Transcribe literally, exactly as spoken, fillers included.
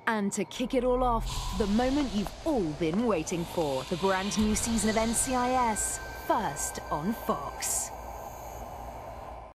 And to kick it all off, the moment you've all been waiting for, the brand new season of N C I S, first on Fox.